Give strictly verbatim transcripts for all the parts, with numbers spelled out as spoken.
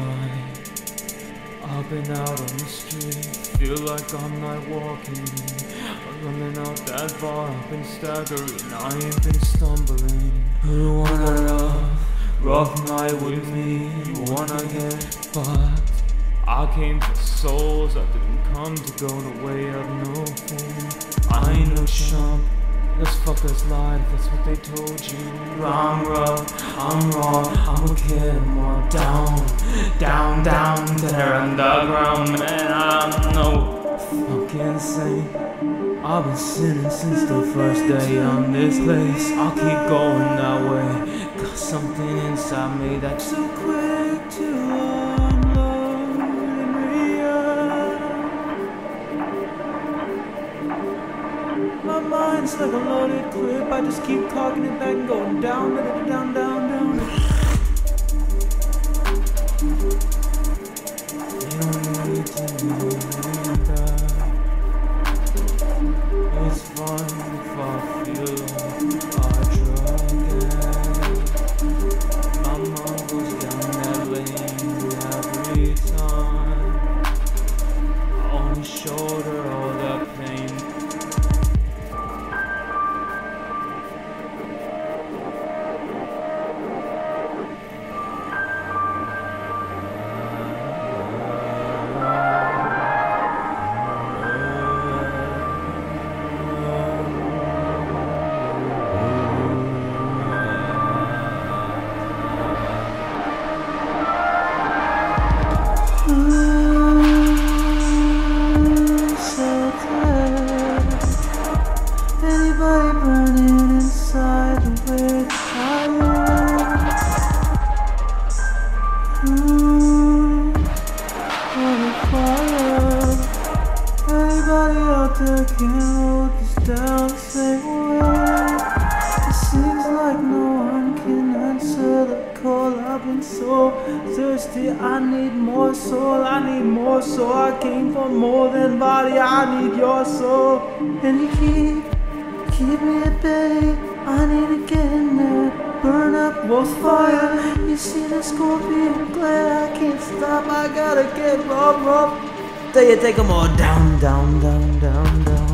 night. I've been out on the street, feel like I'm night walking. I'm running out that bar, I've been staggering, I ain't been stumbling. Who wanna love, rough night with me, you wanna get fucked? I came for souls, I didn't come to go the way of no fame. I ain't no chump, those fuckers lied, that's what they told you. I'm rough, I'm raw, I'm a kid, I'm all down, down, down, there underground, man, I'm no fucking saint. I've been sinning since the first day on this place. I'll keep going that way, got something inside me that's so quick to unload and react. My mind's like a loaded clip, I just keep cocking it back and going down, down, down, down, down. You don't need to know that. It's fun if I feel like a drug addict. My mind goes down that lane every time. On his shoulder, all that pain. Anybody burning inside the weird fire? Mmm, on a fire. Anybody out there can hold this down the same way? It seems like no one can answer the call. I've been so thirsty, I need more soul, I need more soul. I came for more than body, I need your soul. And you keep keep me at bay, I need to get in there, burn up both fire. You see the scorpion glare, I can't stop, I gotta get up, up. Till you take them all down, down, down, down, down.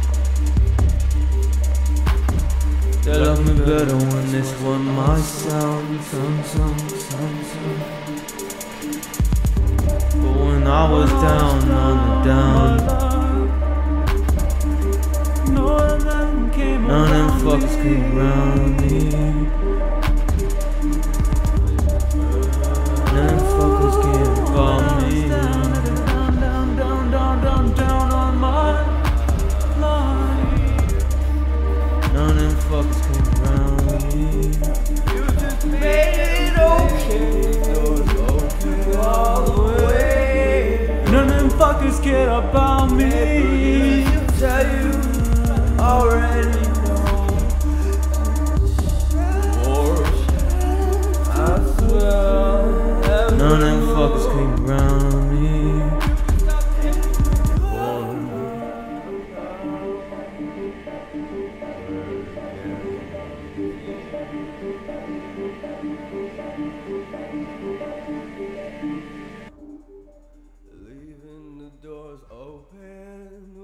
They love me better when this one my sound, sound, sound, sound, sound. But when I was down on the down, none of them fuckers came around me. None of them fuckers came about me. Down, down, down, down, down, down on my line. None of them fuckers came around me. You just made it okay, doors open all the way. None of them fuckers care about me. Tell you already know, or I swear none of them fuckers came around me. Leaving the doors open.